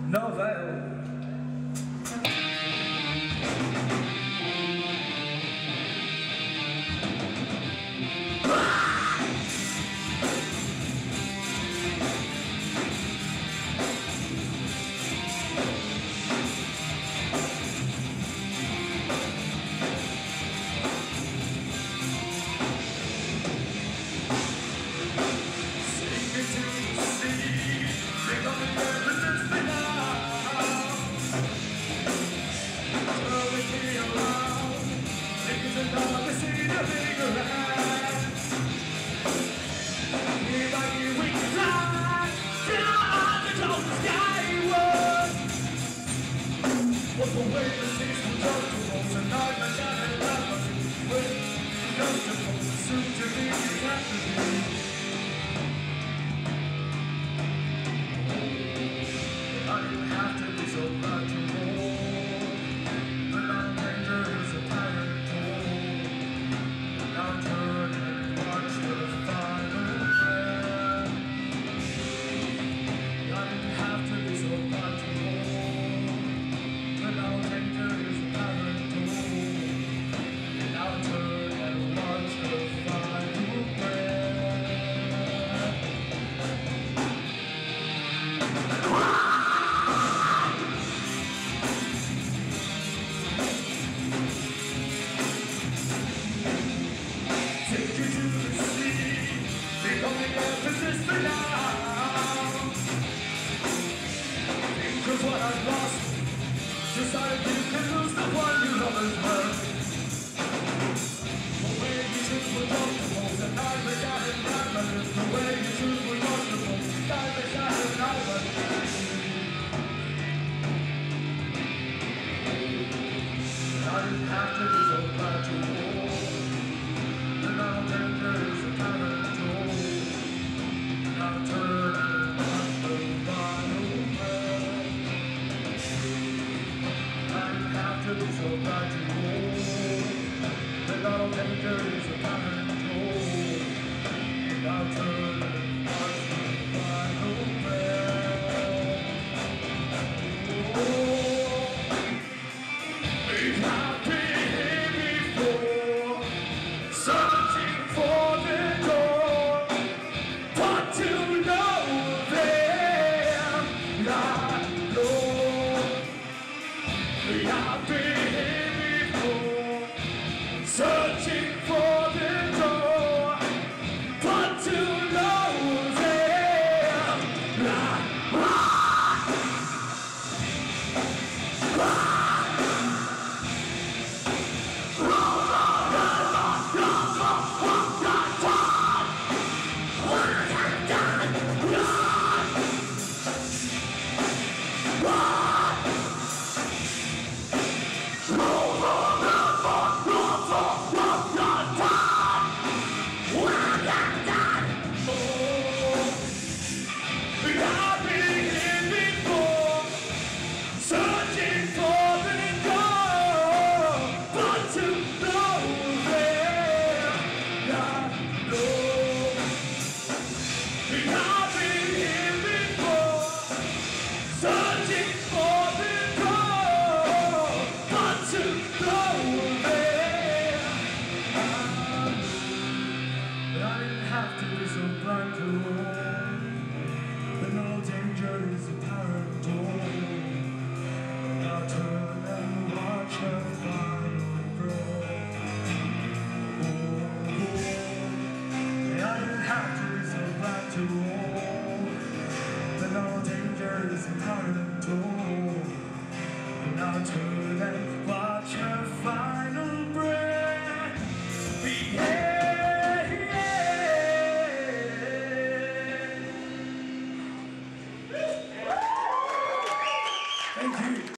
No Avail. Decided you can lose the one you love as well. The way you choose was comfortable, and I wish I had never lived. The way you choose was comfortable, and I wish I had never lived. I didn't have to be so glad to war. And now danger is a tyrant tool. Now turn and watch the final breath. To be so glad to hold, and all danger is a tyrant tool. And I'll turn and watch the final breath. We've not been here before, searching for the door, but to know them, I know. I've been